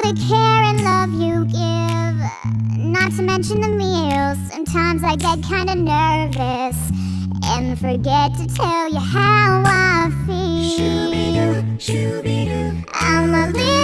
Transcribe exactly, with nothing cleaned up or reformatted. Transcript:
the care and love you give. Not to mention the meals. Sometimes I get kinda nervous and forget to tell you how I feel. Shoo-be-doo, shoo-be-doo. I'm a little